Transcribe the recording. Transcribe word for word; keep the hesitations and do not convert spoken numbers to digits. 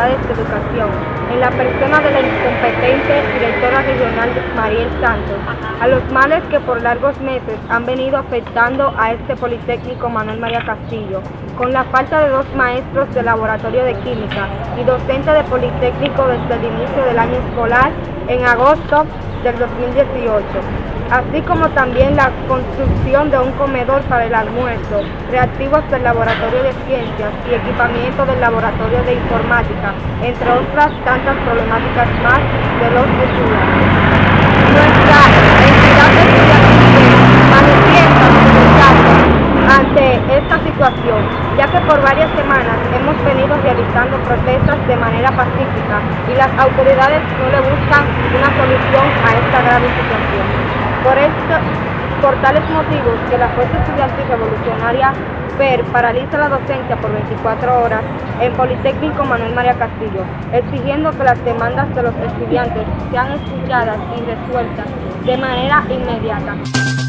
autoridades de educación, en la persona de la incompetente directora regional Mariel Santos, a los males que por largos meses han venido afectando a este Politécnico Manuel María Castillo, con la falta de dos maestros de laboratorio de química y docente de Politécnico desde el inicio del año escolar en agosto del dos mil dieciocho, así como también la construcción de un comedor para el almuerzo, reactivos del laboratorio de ciencias y equipamiento del laboratorio de informática, entre otras tantas problemáticas más de los estudiantes. Nuestra entidad estudiantil manifiesta su rechazo ante esta situación, ya que por varias semanas hemos venido realizando protestas de manera pacífica y las autoridades no le buscan una solución a esta grave situación. Por, esto, por tales motivos que la Fuerza Estudiantil Revolucionaria P E R paraliza la docencia por veinticuatro horas en Politécnico Manuel María Castillo, exigiendo que las demandas de los estudiantes sean escuchadas y resueltas de manera inmediata.